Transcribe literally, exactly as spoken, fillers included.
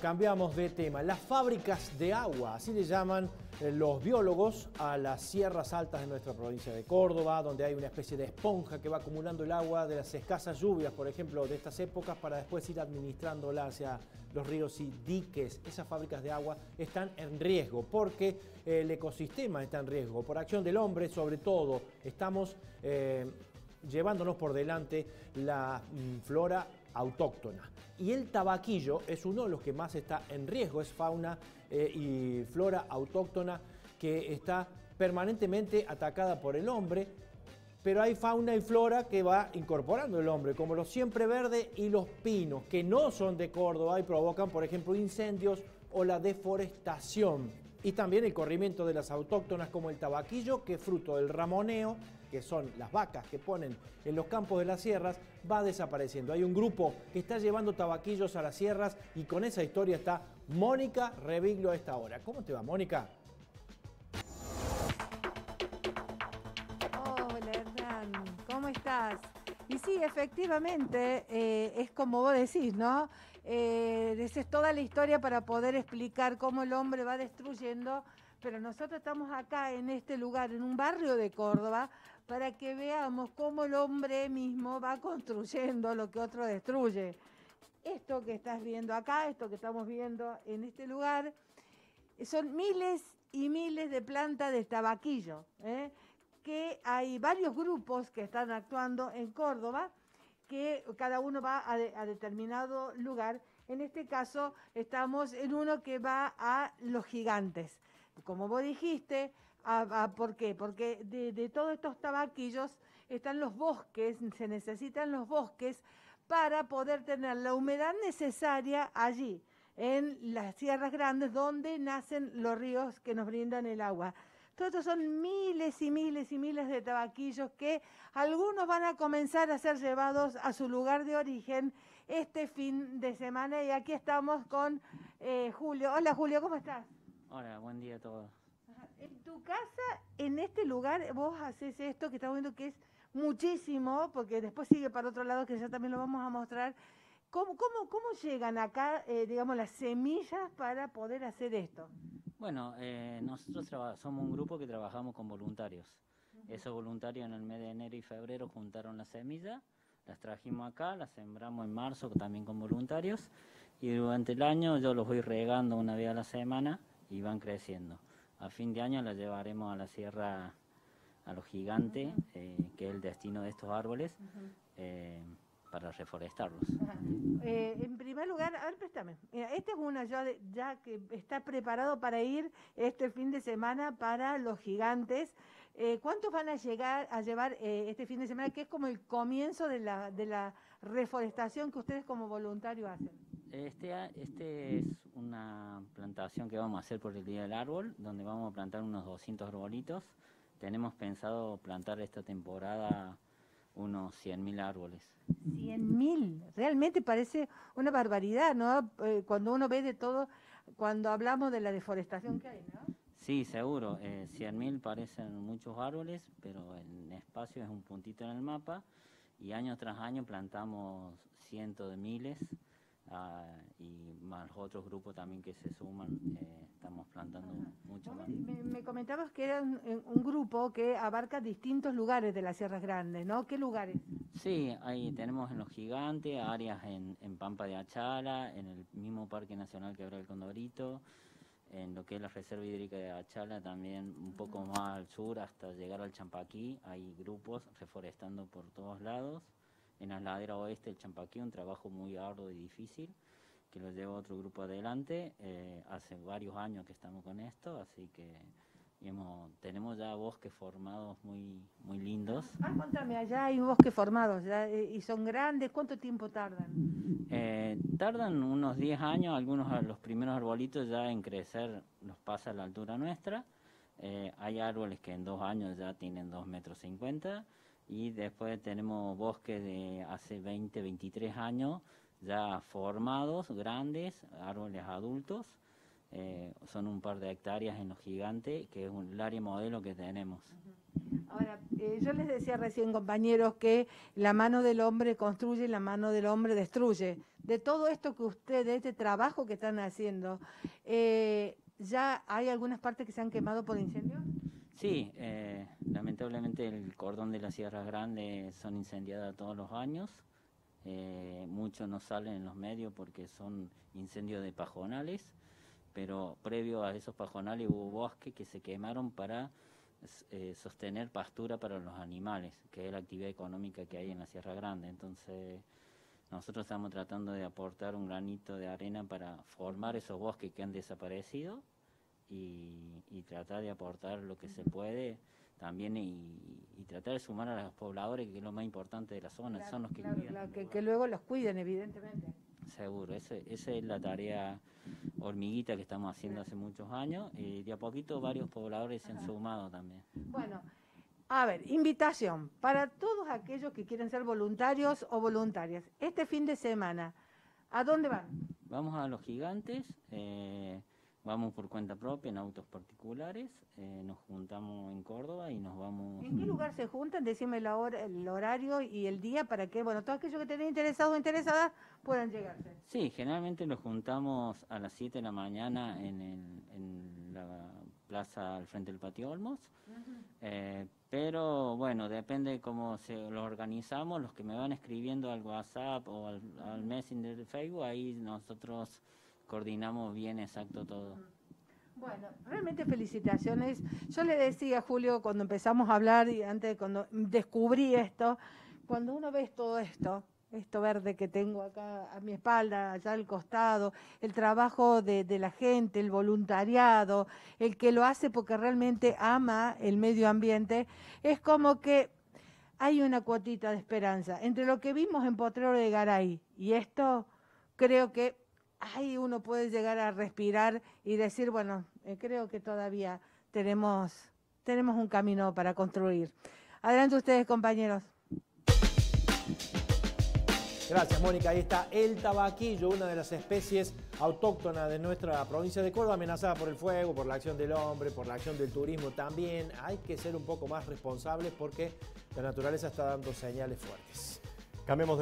cambiamos de tema. Las fábricas de agua, así le llaman los biólogos a las sierras altas de nuestra provincia de Córdoba, donde hay una especie de esponja que va acumulando el agua de las escasas lluvias, por ejemplo, de estas épocas, para después ir administrándola hacia los ríos y diques. Esas fábricas de agua están en riesgo porque el ecosistema está en riesgo. Por acción del hombre, sobre todo, estamos eh, llevándonos por delante la mm, flora autóctona. Y el tabaquillo es uno de los que más está en riesgo, es fauna eh, y flora autóctona que está permanentemente atacada por el hombre, pero hay fauna y flora que va incorporando el hombre, como los siempreverde y los pinos, que no son de Córdoba y provocan, por ejemplo, incendios o la deforestación. Y también el corrimiento de las autóctonas como el tabaquillo, que fruto del ramoneo, que son las vacas que ponen en los campos de las sierras, va desapareciendo. Hay un grupo que está llevando tabaquillos a las sierras y con esa historia está Mónica Reviglio a esta hora. ¿Cómo te va, Mónica? Hola, Hernán. ¿Cómo estás? Y sí, efectivamente, eh, es como vos decís, ¿no? Eh, esa es toda la historia para poder explicar cómo el hombre va destruyendo, pero nosotros estamos acá en este lugar, en un barrio de Córdoba, para que veamos cómo el hombre mismo va construyendo lo que otro destruye. Esto que estás viendo acá, esto que estamos viendo en este lugar, son miles y miles de plantas de tabaquillo, ¿eh? Que hay varios grupos que están actuando en Córdoba, que cada uno va a, de, a determinado lugar. En este caso estamos en uno que va a Los Gigantes. Como vos dijiste, a, a, ¿por qué? Porque de, de todos estos tabaquillos están los bosques, se necesitan los bosques para poder tener la humedad necesaria allí, en las sierras grandes donde nacen los ríos que nos brindan el agua. Todos estos son miles y miles y miles de tabaquillos que algunos van a comenzar a ser llevados a su lugar de origen este fin de semana. Y aquí estamos con eh, Julio. Hola, Julio, ¿cómo estás? Hola, buen día a todos. En tu casa, en este lugar, vos haces esto que estamos viendo que es muchísimo, porque después sigue para otro lado que ya también lo vamos a mostrar. ¿Cómo, cómo, cómo llegan acá, eh, digamos, las semillas para poder hacer esto? Bueno, eh, nosotros somos un grupo que trabajamos con voluntarios. Uh-huh. Esos voluntarios en el mes de enero y febrero juntaron las semillas, las trajimos acá, las sembramos en marzo también con voluntarios y durante el año yo los voy regando una vez a la semana y van creciendo. A fin de año las llevaremos a la sierra, a Los Gigantes, uh-huh. eh, que es el destino de estos árboles. Uh-huh. eh, para reforestarlos. Eh, en primer lugar, a ver, préstame. Mira, esta es una ya, de, ya que está preparado para ir este fin de semana para Los Gigantes. Eh, ¿Cuántos van a llegar a llevar eh, este fin de semana, que es como el comienzo de la, de la reforestación que ustedes como voluntarios hacen? Este, este es una plantación que vamos a hacer por el Día del Árbol, donde vamos a plantar unos doscientos arbolitos. Tenemos pensado plantar esta temporada unos cien mil árboles. cien mil, realmente parece una barbaridad, ¿no? Eh, cuando uno ve de todo, cuando hablamos de la deforestación que hay, ¿no? Sí, seguro, eh, cien mil parecen muchos árboles, pero el espacio es un puntito en el mapa y año tras año plantamos cientos de miles uh, y más otros grupos también que se suman, eh, estamos plantando Ajá. mucho más. Me, me comentabas que era un, un grupo que abarca distintos lugares de las Sierras Grandes, ¿no? ¿Qué lugares? Sí, ahí tenemos en Los Gigantes, áreas en, en Pampa de Achala, en el mismo Parque Nacional Quebrada del Condorito, en lo que es la Reserva Hídrica de Achala, también un poco uh-huh. más al sur hasta llegar al Champaquí, hay grupos reforestando por todos lados. En la ladera oeste del Champaquí, un trabajo muy arduo y difícil, que lo lleva otro grupo adelante. Eh, hace varios años que estamos con esto, así que hemos, tenemos ya bosques formados muy, muy lindos. Ah, contame, allá hay bosques formados, ya, y son grandes, ¿cuánto tiempo tardan? Eh, tardan unos diez años, algunos los primeros arbolitos ya en crecer los pasa a la altura nuestra. Eh, hay árboles que en dos años ya tienen dos metros cincuenta y después tenemos bosques de hace veinte, veintitrés años ya formados, grandes, árboles adultos. Eh, son un par de hectáreas en Los Gigantes, que es un, el área modelo que tenemos. Uh-huh. Ahora, eh, yo les decía recién, compañeros, que la mano del hombre construye y la mano del hombre destruye. De todo esto que ustedes, de este trabajo que están haciendo, eh, ¿ya hay algunas partes que se han quemado por incendio? Sí, eh, lamentablemente el cordón de las Sierras Grandes son incendiadas todos los años. Eh, muchos no salen en los medios porque son incendios de pajonales, pero previo a esos pajonales hubo bosques que se quemaron para eh, sostener pastura para los animales, que es la actividad económica que hay en la Sierra Grande. Entonces nosotros estamos tratando de aportar un granito de arena para formar esos bosques que han desaparecido y, y tratar de aportar lo que se puede también y, y tratar de sumar a los pobladores, que es lo más importante de la zona, Claro, son los que claro, cuidan. claro, que, que luego los cuiden, evidentemente. Seguro, ese, esa es la tarea hormiguita que estamos haciendo hace muchos años y de a poquito varios pobladores se han sumado también. Bueno, a ver, invitación para todos aquellos que quieren ser voluntarios o voluntarias. Este fin de semana, ¿a dónde van? Vamos a Los Gigantes, eh, vamos por cuenta propia en autos particulares, eh, nos juntamos en Córdoba y nos vamos... ¿En qué lugar se juntan? Decime la hora, el horario y el día para que, bueno, todos aquellos que estén interesados o interesadas puedan llegarse. Sí, generalmente nos juntamos a las siete de la mañana en, el, en la plaza al frente del Patio Olmos, uh-huh. eh, pero bueno, depende cómo se lo organizamos, los que me van escribiendo al WhatsApp o al, al Messenger de Facebook, ahí nosotros coordinamos bien exacto todo. Bueno, realmente felicitaciones. Yo le decía a Julio cuando empezamos a hablar y antes cuando descubrí esto, cuando uno ve todo esto, esto verde que tengo acá a mi espalda, allá al costado, el trabajo de, de la gente, el voluntariado, el que lo hace porque realmente ama el medio ambiente, es como que hay una cuotita de esperanza. Entre lo que vimos en Potrero de Garay y esto, creo que ahí uno puede llegar a respirar y decir, bueno, eh, creo que todavía tenemos, tenemos un camino para construir. Adelante ustedes, compañeros. Gracias, Mónica. Ahí está el tabaquillo, una de las especies autóctonas de nuestra provincia de Córdoba, amenazada por el fuego, por la acción del hombre, por la acción del turismo también. Hay que ser un poco más responsables porque la naturaleza está dando señales fuertes. Cambiemos de